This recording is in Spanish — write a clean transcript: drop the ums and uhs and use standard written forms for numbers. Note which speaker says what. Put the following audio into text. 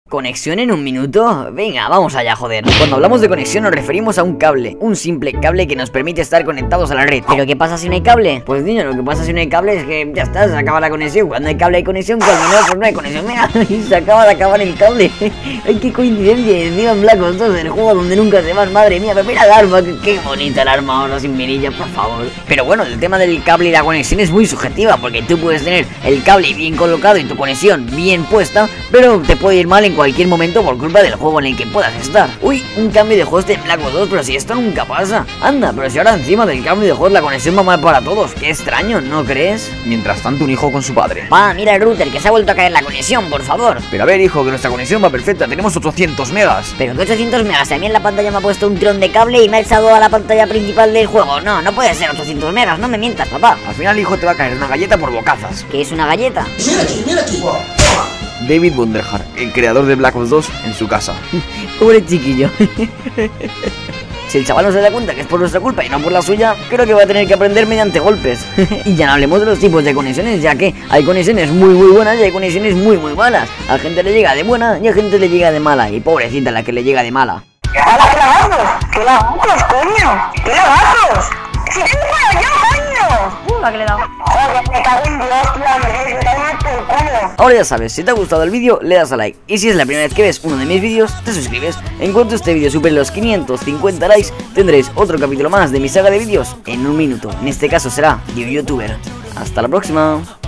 Speaker 1: ¿Conexión en un minuto? Venga, vamos allá, joder. Cuando hablamos de conexión nos referimos a un cable, un simple cable que nos permite estar conectados a la red. ¿Pero qué pasa si no hay cable? Pues niño, lo que pasa si no hay cable es que ya está, se acaba la conexión. Cuando hay cable hay conexión, cuando no, pues no hay conexión. Mira, se acaba de acabar el cable. Ay, qué coincidencia. Y encima en Black Ops 2, el juego donde nunca se van, madre mía. Pero mira el arma, qué bonita el arma ahora sin mirilla, por favor. Pero bueno, el tema del cable y la conexión es muy subjetiva, porque tú puedes tener el cable bien colocado y tu conexión bien puesta, pero te puede ir mal en cualquier momento por culpa del juego en el que puedas estar. Uy, un cambio de host en Black Ops 2, pero si esto nunca pasa. Anda, pero si ahora encima del cambio de host la conexión va mal para todos. Qué extraño, ¿no crees?
Speaker 2: Mientras tanto, un hijo con su padre.
Speaker 1: Va, mira el router, que se ha vuelto a caer la conexión, por favor.
Speaker 2: Pero a ver, hijo, que nuestra conexión va perfecta. Tenemos 800 megas.
Speaker 1: Pero que 800 megas, a mí en la pantalla me ha puesto un tron de cable y me ha echado a la pantalla principal del juego. No, no puede ser 800 megas, no me mientas, papá.
Speaker 2: Al final, hijo, te va a caer una galleta por bocazas.
Speaker 1: ¿Qué es una galleta?
Speaker 3: Mira aquí, toma.
Speaker 2: David Wonderhart, el creador de Black Ops 2, en su casa.
Speaker 1: Pobre chiquillo. Si el chaval no se da cuenta que es por nuestra culpa y no por la suya, creo que va a tener que aprender mediante golpes. Y ya no hablemos de los tipos de conexiones, ya que hay conexiones muy buenas y hay conexiones muy malas. A gente le llega de buena y a gente le llega de mala. Y pobrecita la que le llega de mala.
Speaker 4: ¡Hala, qué lagazos! ¡Qué lagazos, coño! ¡Qué lagazos! ¡Si tengo para allá, coño!
Speaker 1: La que le he dado.
Speaker 4: Joder, me cago en Dios, tío, me cago en por culo.
Speaker 1: Ahora ya sabes, si te ha gustado el vídeo, le das a like. Y si es la primera vez que ves uno de mis vídeos, te suscribes. En cuanto este vídeo supere los 550 likes, tendréis otro capítulo más de mi saga de vídeos en un minuto. En este caso será de un youtuber. Hasta la próxima.